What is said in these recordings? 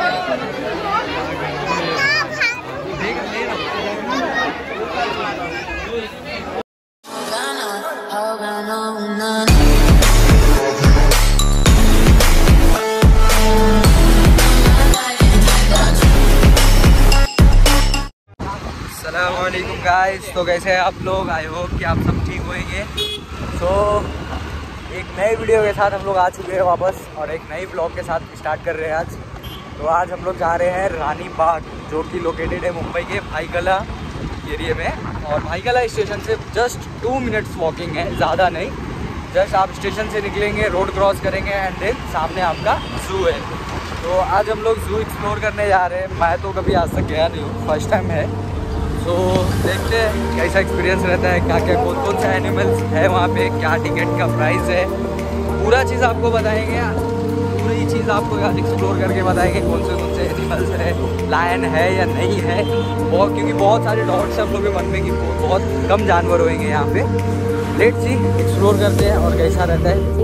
अस्सलामुअलैकुम गाइस, तो कैसे हैं आप लोग? आई होप कि आप सब ठीक होंगे। तो एक नए वीडियो के साथ हम लोग आ चुके हैं वापस और एक नई ब्लॉग के साथ स्टार्ट कर रहे हैं आज। तो आज हम लोग जा रहे हैं रानी बाग, जो कि लोकेटेड है मुंबई के भाईकला एरिया में। और भाईकला स्टेशन से जस्ट 2 मिनट्स वॉकिंग है, ज़्यादा नहीं। जस्ट आप स्टेशन से निकलेंगे, रोड क्रॉस करेंगे एंड देन सामने आपका ज़ू है। तो आज हम लोग ज़ू एक्सप्लोर करने जा रहे हैं। मैं तो कभी आज तक गया नहीं हूँ, फर्स्ट टाइम है। तो देखते हैं कैसा एक्सपीरियंस रहता है, क्या क्या कौन कौन सा एनिमल्स है वहाँ पे, क्या टिकट का प्राइस है, पूरा चीज़ आपको बताएंगे। पूरी चीज़ आपको आज एक्सप्लोर करके बताएंगे कौन से एनिमल्स है, लायन है या नहीं है। बहुत, क्योंकि बहुत सारे डॉट्स हम लोग के मन में कि बहुत कम जानवर होंगे यहाँ पे। लेट्स सी, एक्सप्लोर करते हैं और कैसा रहता है।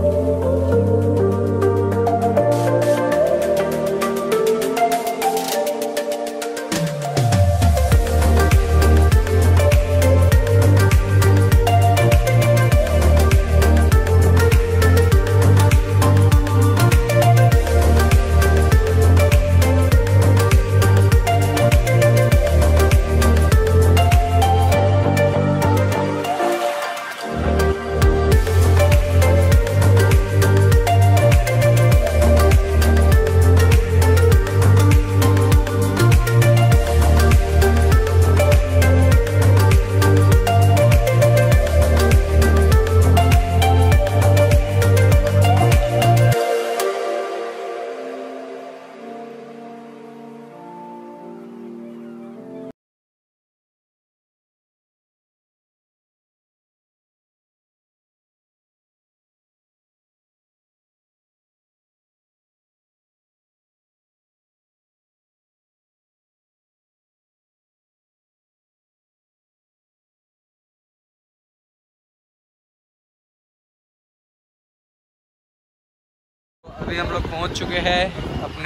अभी हम लोग पहुंच चुके हैं अपने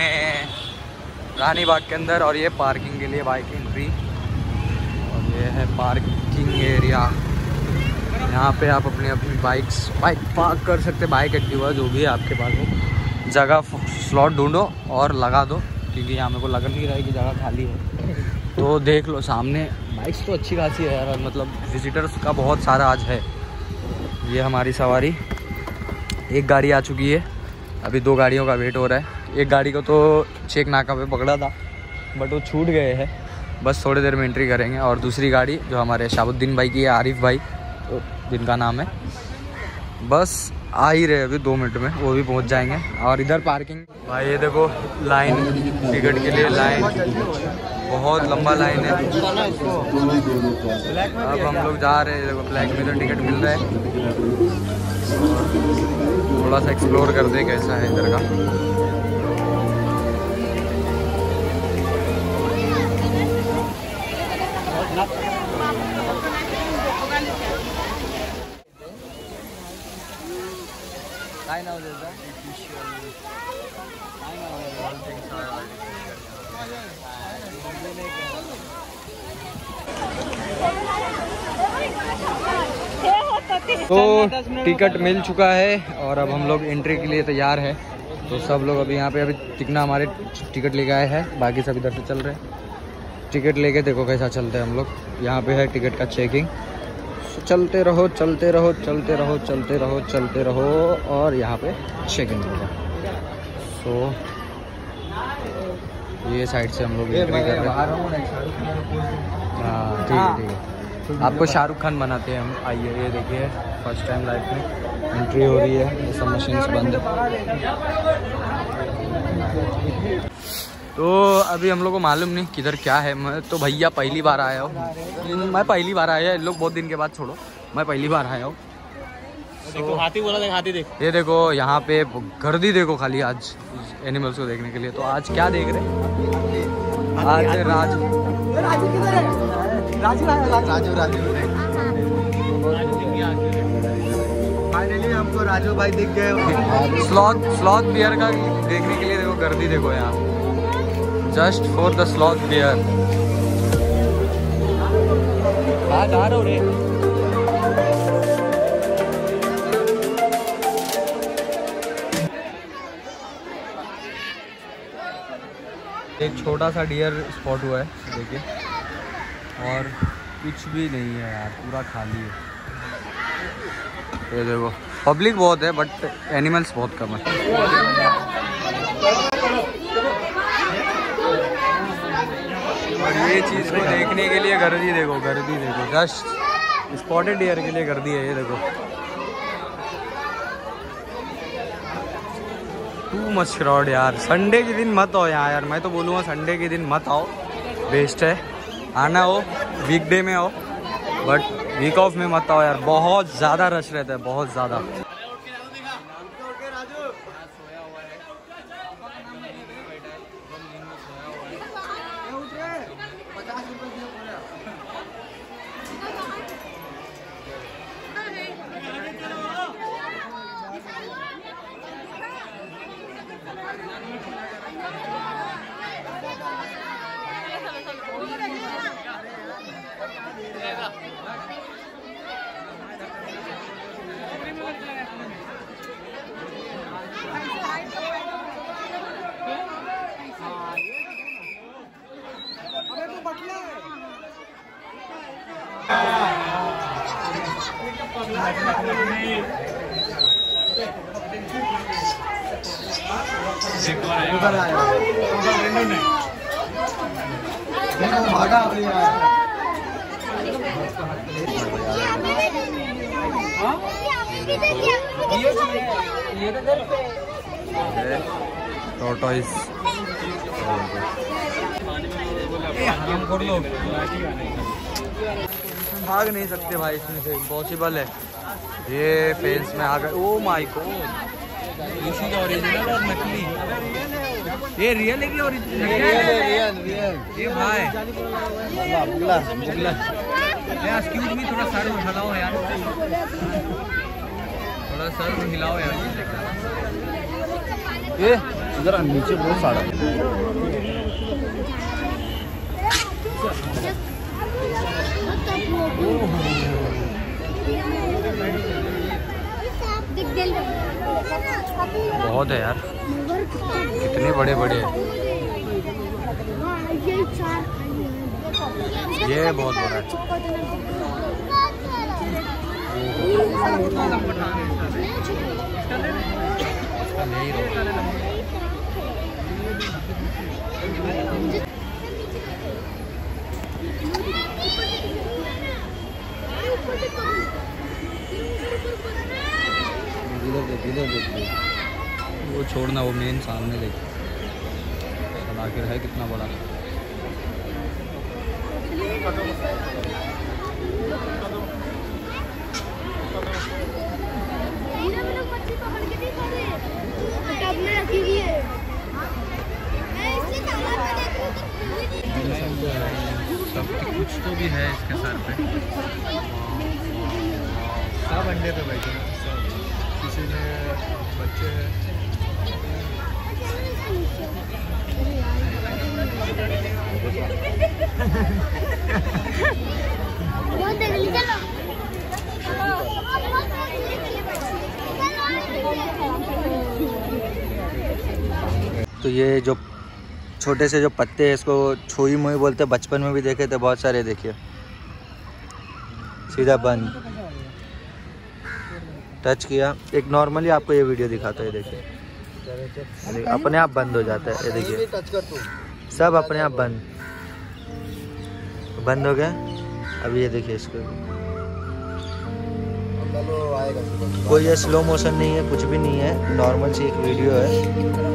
रानी बाग के अंदर और ये पार्किंग के लिए बाइक एंट्री। और ये है पार्किंग एरिया। यहाँ पे आप अपनी बाइक पार्क कर सकते, बाइक एक्टिवा जो भी है आपके पास हो। जगह स्लॉट ढूंढो और लगा दो, क्योंकि यहाँ मेरे को लग नहीं रहा है कि जगह खाली है। तो देख लो सामने बाइक्स तो अच्छी खासी है यार, मतलब विजिटर्स का बहुत सारा आज है। ये हमारी सवारी, एक गाड़ी आ चुकी है, अभी 2 गाड़ियों का वेट हो रहा है। एक गाड़ी को तो चेक नाका पे पकड़ा था बट वो छूट गए हैं, बस थोड़ी देर में एंट्री करेंगे। और दूसरी गाड़ी जो हमारे शाहबुद्दीन भाई की है, आरिफ भाई तो जिनका नाम है, बस आ ही रहे अभी 2 मिनट में, वो भी पहुंच जाएंगे। और इधर पार्किंग भाई, ये देखो लाइन, टिकट के लिए लाइन, बहुत लंबा लाइन है। अब हम लोग जा रहे हैं, देखो ब्लैक में तो टिकट मिल रहा है। थोड़ा सा एक्सप्लोर कर दे कैसा है इधर का। तो टिकट मिल चुका है और अब हम लोग एंट्री के लिए तैयार है। तो सब लोग अभी यहाँ पे, अभी टिकना हमारे टिकट लेके आए हैं, बाकी सब इधर से चल रहे हैं। टिकट लेके देखो कैसा चलते हैं हम लोग। यहाँ पे है टिकट का चेकिंग। चलते रहो चलते रहो चलते रहो चलते रहो चलते रहो और यहाँ पे चेकिंग होगा। तो ये साइड से हम लोग एंट्री कर रहे हैं। हाँ ठीक है ठीक है, आपको शाहरुख खान बनाते हैं हम। आइए, ये देखिए फर्स्ट टाइम लाइफ में एंट्री हो रही है, ये सब मशीन्स बंद है। तो अभी हम लोग को मालूम नहीं किधर क्या है। मैं तो भैया पहली बार आया हूँ, मैं पहली बार आया, इन लोग बहुत दिन के बाद, छोड़ो मैं पहली बार आया हूँ। देखो हाथी बोला, देख हाथी देख। ये देखो यहाँ पे गर्दी देखो खाली आज एनिमल्स को देखने के लिए। तो आज क्या देख रहे हैं? आज राजू किधर है? राजू फाइनली हमको राजू भाई दिख गए। स्लॉथ बियर का देखने के लिए देखो गर्दी देखो यहाँ। Just for the sloth bear. कहाँ जा रहे हो रे? एक छोटा सा डियर स्पॉट हुआ है देखिए, और कुछ भी नहीं है यार, पूरा खाली है। ये देखो पब्लिक बहुत है बट एनिमल्स बहुत कम है। और ये चीज़ को देखने के लिए गर्दी देखो, गर्दी देखो, जस्ट स्पॉटेड डियर के लिए गर्दी है। ये देखो टू मच क्राउड यार। संडे के दिन मत आओ यहाँ यार, मैं तो बोलूँगा संडे के दिन मत आओ, बेस्ट है। आना हो वीकडे में आओ, बट वीक ऑफ में मत आओ यार, बहुत ज़्यादा रश रहता है, बहुत ज़्यादा। टॉर्टोइस भाग नहीं सकते भाई इसमें से, इम्पॉसिबल है। ये फेंस में आ गए। Oh my god, this is original और नकली। ये रियल है कि ओरिजिनल? रियल। ये भाई बुगला बुगला। एक्सक्यूज मी, थोड़ा सर हिलाओ यार, थोड़ा सर हिलाओ यार। ये इधर नीचे बहुत सारा बहुत है यार, कितने बड़े बड़े हैं। ये बहुत बड़ा है। वो छोड़ना, वो मेन सामने देख, आखिर है कितना बड़ा। सब कुछ तो भी है इसके सर पे, सब अंडे पे बैठे हैं, सब किसी में बच्चे हैं। तो ये जो छोटे से जो पत्ते हैं इसको छुई मुई बोलते हैं, बचपन में भी देखे थे बहुत सारे। देखिए सीधा बंद, टच किया, एक नॉर्मली आपको ये वीडियो दिखाता है। देखिए अपने आप बंद हो जाता है। ये देखिए सब अपने आप बंद हो गया। अभी ये देखिए इसको, कोई ये स्लो मोशन नहीं है, कुछ भी नहीं है, नॉर्मल सी एक वीडियो है।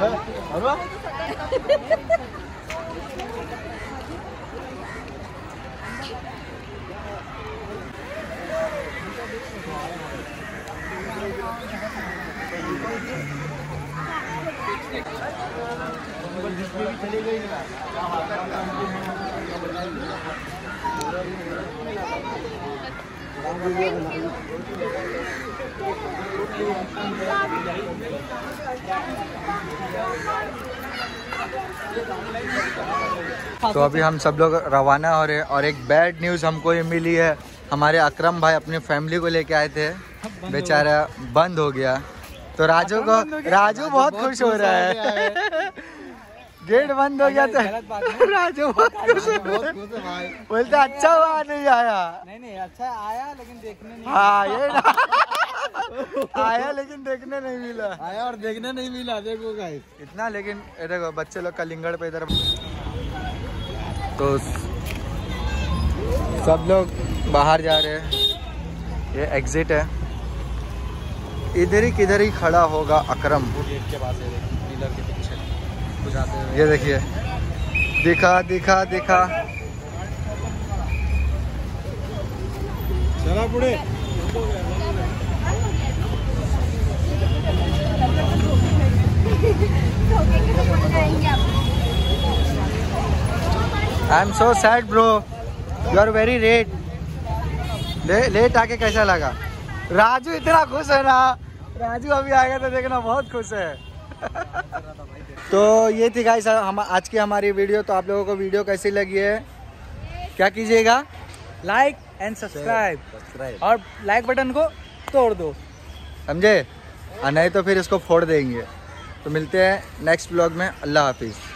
तो अभी हम सब लोग रवाना हो रहे हैं और एक बैड न्यूज़ हमको ये मिली है। हमारे अकरम भाई अपनी फैमिली को लेके आए थे, बेचारा बंद हो गया। तो राजू बहुत खुश हो रहा है। गेट बंद हो गया तो राजू बहुत खुश है भाई। बोलते अच्छा हुआ नहीं आया। नहीं अच्छा आया लेकिन देखने नहीं हाँ ये ना आया लेकिन देखने नहीं मिला। आया और देखने नहीं मिला। देखो गाइस इतना, लेकिन ये देखो बच्चे लोग कलिंगड़ पे इधर। तो सब लोग बाहर जा रहे हैं, ये एग्जिट है। किधर ही खड़ा होगा अकरम। गेट के पास है, पिलर के पीछे बुझाते हुए। ये देखिए, दिखा चला पुढे। I am so sad bro, you are very late आके कैसा लगा? राजू इतना खुश है ना, राजू अभी आएगा तो देखना बहुत खुश है। तो ये थी गाइस हम आज की हमारी वीडियो। तो आप लोगों को वीडियो कैसी लगी है क्या कीजिएगा? लाइक एंड सब्सक्राइब और लाइक बटन को तोड़ दो, समझे? और नहीं तो फिर इसको फोड़ देंगे। तो मिलते हैं नेक्स्ट ब्लॉग में। अल्लाह हाफिज़।